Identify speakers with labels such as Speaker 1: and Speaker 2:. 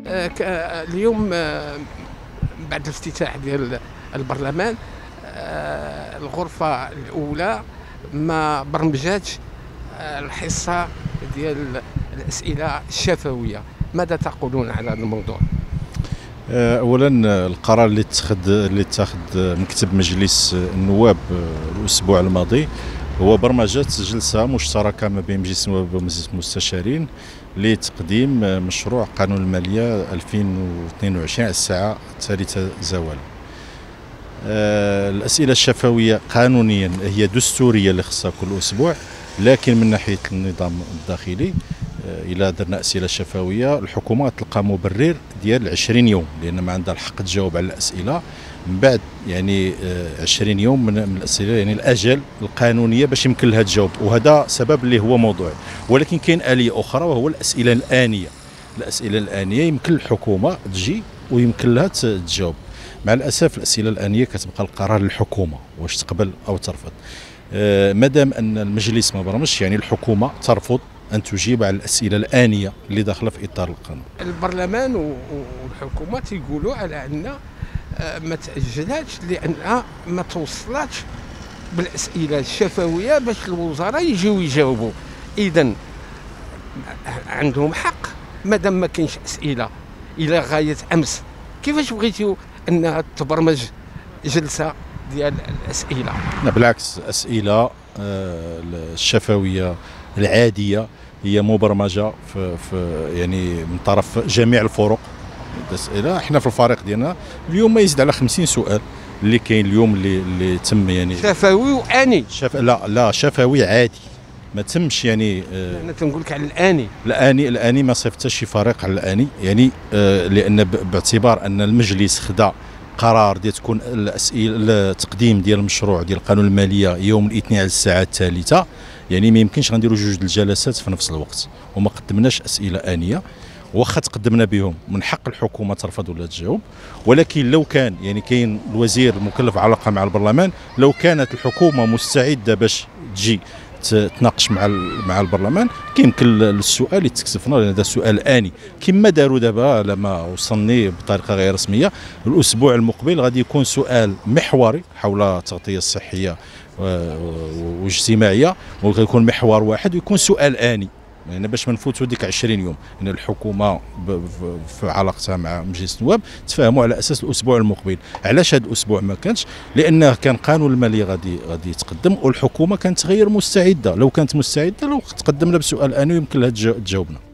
Speaker 1: اليوم بعد الافتتاح ديال البرلمان، الغرفة الأولى ما برمجاتش الحصة ديال الأسئلة الشفوية. ماذا تقولون على هذا الموضوع؟
Speaker 2: اولا القرار اللي اتخذ مكتب مجلس النواب الاسبوع الماضي هو برمجه جلسه مشتركه ما بين مجلس النواب ومجلس المستشارين لتقديم مشروع قانون الماليه 2022 الساعه الثالثه زوالا. الاسئله الشفويه قانونيا هي دستوريه اللي خصها كل اسبوع، لكن من ناحيه النظام الداخلي إلا درنا أسئلة شفوية الحكومة تلقى مبرر ديال 20 يوم، لأن ما عندها الحق تجاوب على الأسئلة من بعد 20 يوم من الأسئلة، يعني الأجل القانونية باش يمكن لها تجاوب، وهذا سبب اللي هو موضوعي. ولكن كاين آلية أخرى وهو الأسئلة الآنية. الأسئلة الآنية يمكن الحكومة تجي ويمكن لها تجاوب. مع الأسف الأسئلة الآنية كتبقى القرار للحكومة واش تقبل أو ترفض. مادام أن المجلس ما برمجش، يعني الحكومة ترفض أن تجيب على الأسئلة الآنية اللي داخلة في إطار القانون.
Speaker 1: البرلمان والحكومة تيقولوا على أن ما تأجلاتش لأنها ما توصلاتش بالأسئلة الشفوية باش الوزراء يجيو يجاوبوا. إذن عندهم حق مادام ما كاينش أسئلة إلى غاية أمس. كيفاش بغيتيو أنها تبرمج جلسة ديال الأسئلة؟
Speaker 2: بالعكس، الأسئلة الشفوية العادية هي مبرمجه في يعني من طرف جميع الفرق الاسئله. احنا في الفريق ديالنا اليوم ما يزيد على 50 سؤال اللي كاين اليوم اللي تم، يعني
Speaker 1: شفوي واني.
Speaker 2: لا شفوي عادي ما تمش، يعني
Speaker 1: انا تنقول لك على الاني.
Speaker 2: الاني ما صيفطش شي فريق على الاني، يعني لان باعتبار ان المجلس خدا قرار ديال تكون الاسئله التقديم ديال المشروع ديال قانون الماليه يوم الاثنين على الساعه الثالثه، يعني ما يمكنش غنديروا جوج الجلسات في نفس الوقت، وما قدمناش اسئله انيه. واخا تقدمنا بهم من حق الحكومه ترفض ولا تجاوب، ولكن لو كان يعني كاين الوزير المكلف علاقه مع البرلمان، لو كانت الحكومه مستعده باش تجي تناقش مع البرلمان كيمكن السؤال يتكسفنا، لان هذا سؤال اني كما داروا دابا لما وصلني بطريقه غير رسميه. الاسبوع المقبل غادي يكون سؤال محوري حول التغطيه الصحيه واجتماعيه، وغيكون محور واحد ويكون سؤال اني، يعني باش ما نفوتوا ديك 20 يوم. يعني الحكومه في علاقتها مع مجلس النواب تفاهموا على اساس الاسبوع المقبل. علاش هذا الاسبوع ما كانش؟ لان كان قانون الماليه غادي يتقدم والحكومه كانت غير مستعده. لو كانت مستعده لو تقدمنا بسؤال اني يمكن لها تجاوبنا.